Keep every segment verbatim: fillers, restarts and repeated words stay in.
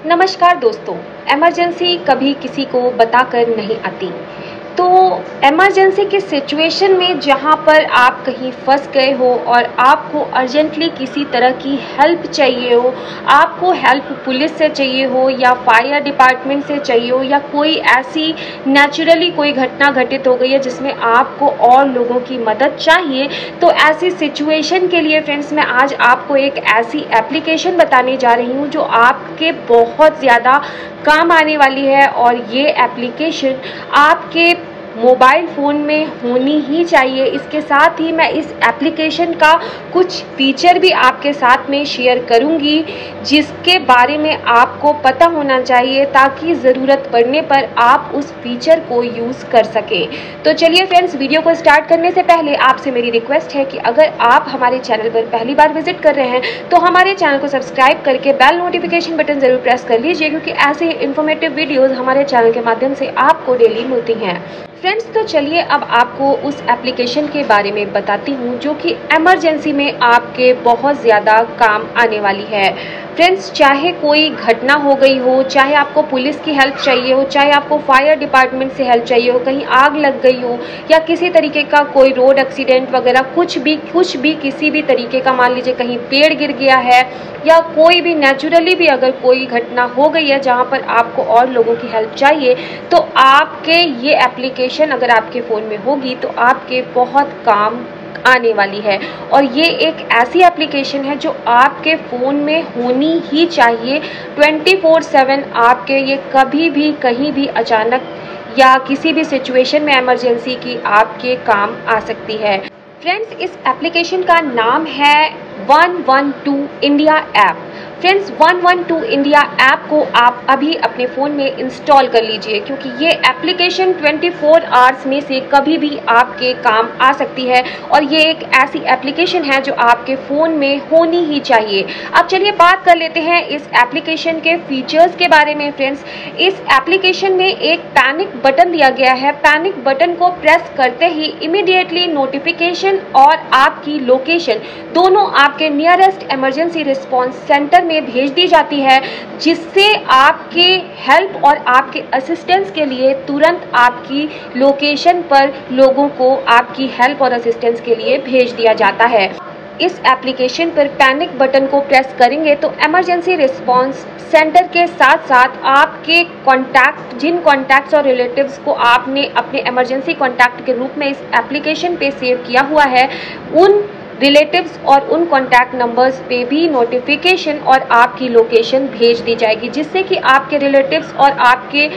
नमस्कार दोस्तों, इमरजेंसी कभी किसी को बताकर नहीं आती। तो इमरजेंसी की सिचुएशन में जहाँ पर आप कहीं फंस गए हो और आपको अर्जेंटली किसी तरह की हेल्प चाहिए हो, आपको हेल्प पुलिस से चाहिए हो या फायर डिपार्टमेंट से चाहिए हो या कोई ऐसी नेचुरली कोई घटना घटित हो गई है जिसमें आपको और लोगों की मदद चाहिए, तो ऐसी सिचुएशन के लिए फ्रेंड्स मैं आज आपको एक ऐसी एप्लीकेशन बताने जा रही हूँ जो आपके बहुत ज़्यादा काम आने वाली है। और ये एप्लीकेशन आपके मोबाइल फ़ोन में होनी ही चाहिए। इसके साथ ही मैं इस एप्लीकेशन का कुछ फीचर भी आपके साथ में शेयर करूंगी जिसके बारे में आपको पता होना चाहिए ताकि ज़रूरत पड़ने पर आप उस फीचर को यूज़ कर सकें। तो चलिए फ्रेंड्स, वीडियो को स्टार्ट करने से पहले आपसे मेरी रिक्वेस्ट है कि अगर आप हमारे चैनल पर पहली बार विजिट कर रहे हैं तो हमारे चैनल को सब्सक्राइब करके बेल नोटिफिकेशन बटन ज़रूर प्रेस कर लीजिए, क्योंकि ऐसे इन्फॉर्मेटिव वीडियोज़ हमारे चैनल के माध्यम से आपको डेली मिलती हैं। फ्रेंड्स, तो चलिए अब आपको उस एप्लीकेशन के बारे में बताती हूँ जो कि इमरजेंसी में आपके बहुत ज़्यादा काम आने वाली है। फ्रेंड्स, चाहे कोई घटना हो गई हो, चाहे आपको पुलिस की हेल्प चाहिए हो, चाहे आपको फायर डिपार्टमेंट से हेल्प चाहिए हो, कहीं आग लग गई हो या किसी तरीके का कोई रोड एक्सीडेंट वगैरह कुछ भी कुछ भी किसी भी तरीके का, मान लीजिए कहीं पेड़ गिर गया है या कोई भी नेचुरली भी अगर कोई घटना हो गई है जहाँ पर आपको और लोगों की हेल्प चाहिए, तो आपके ये एप्लीकेशन अगर आपके फ़ोन में होगी तो आपके बहुत काम आने वाली है। और ये एक ऐसी एप्लीकेशन है जो आपके फ़ोन में होनी ही चाहिए। ट्वेंटी फोर सेवन आपके ये कभी भी कहीं भी अचानक या किसी भी सिचुएशन में इमरजेंसी की आपके काम आ सकती है। फ्रेंड्स, इस एप्लीकेशन का नाम है one one two India app. Friends, one one two India app को आप अभी अपने फ़ोन में इंस्टॉल कर लीजिए, क्योंकि ये एप्लीकेशन ट्वेंटी फोर आवर्स में से कभी भी आपके काम आ सकती है और ये एक ऐसी एप्लीकेशन है जो आपके फ़ोन में होनी ही चाहिए। अब चलिए बात कर लेते हैं इस एप्लीकेशन के फीचर्स के बारे में। फ्रेंड्स, इस एप्लीकेशन में एक पैनिक बटन दिया गया है। पैनिक बटन को प्रेस करते ही इमीडिएटली नोटिफिकेशन और आपकी लोकेशन दोनों आपके नियरेस्ट इमरजेंसी रिस्पॉन्स सेंटर में भेज दी जाती है, जिससे आपके हेल्प और आपके असिस्टेंस के लिए तुरंत आपकी लोकेशन पर लोगों को आपकी हेल्प और असिस्टेंस के लिए भेज दिया जाता है। इस एप्लीकेशन पर पैनिक बटन को प्रेस करेंगे तो इमरजेंसी रिस्पॉन्स सेंटर के साथ साथ आपके कॉन्टैक्ट, जिन कॉन्टैक्ट्स और रिलेटिव्स को आपने अपने इमरजेंसी कॉन्टैक्ट के रूप में इस एप्लीकेशन पे सेव किया हुआ है, उन रिलेटिव्स और उन कॉन्टैक्ट नंबर्स पे भी नोटिफिकेशन और आपकी लोकेशन भेज दी जाएगी, जिससे कि आपके रिलेटिव्स और आपके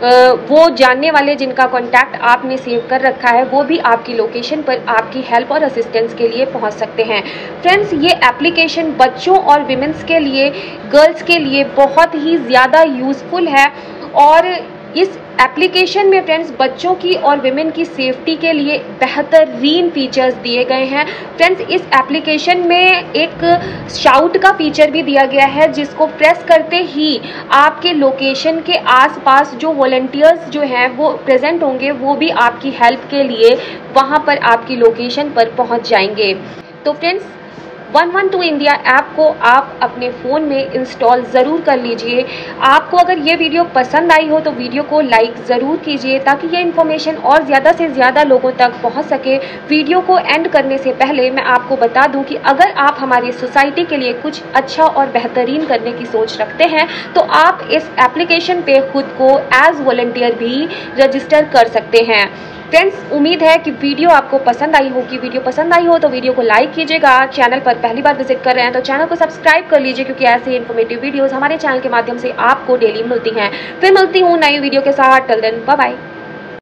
वो जानने वाले जिनका कॉन्टैक्ट आपने सेव कर रखा है वो भी आपकी लोकेशन पर आपकी हेल्प और असिस्टेंस के लिए पहुंच सकते हैं। फ्रेंड्स, ये एप्लीकेशन बच्चों और विमेंस के लिए, गर्ल्स के लिए बहुत ही ज़्यादा यूज़फुल है। और इस एप्लीकेशन में फ्रेंड्स बच्चों की और विमेन की सेफ्टी के लिए बेहतरीन फीचर्स दिए गए हैं। फ्रेंड्स, इस एप्लीकेशन में एक शाउट का फीचर भी दिया गया है, जिसको प्रेस करते ही आपके लोकेशन के आसपास जो वॉलंटियर्स जो हैं वो प्रेजेंट होंगे, वो भी आपकी हेल्प के लिए वहां पर आपकी लोकेशन पर पहुंच जाएंगे। तो friends, one one two India app को आप अपने फ़ोन में इंस्टॉल ज़रूर कर लीजिए। आपको अगर ये वीडियो पसंद आई हो तो वीडियो को लाइक ज़रूर कीजिए ताकि ये इन्फॉर्मेशन और ज़्यादा से ज़्यादा लोगों तक पहुंच सके। वीडियो को एंड करने से पहले मैं आपको बता दूं कि अगर आप हमारी सोसाइटी के लिए कुछ अच्छा और बेहतरीन करने की सोच रखते हैं तो आप इस एप्लीकेशन पे खुद को एज वॉलंटियर भी रजिस्टर कर सकते हैं। फ्रेंड्स, उम्मीद है कि वीडियो आपको पसंद आई होगी। वीडियो पसंद आई हो तो वीडियो को लाइक कीजिएगा। चैनल पर पहली बार विजिट कर रहे हैं तो चैनल को सब्सक्राइब कर लीजिए, क्योंकि ऐसे इन्फॉर्मेटिव वीडियोस हमारे चैनल के माध्यम से आपको डेली मिलती हैं। फिर मिलती हूँ नई वीडियो के साथ। Till then, bye bye.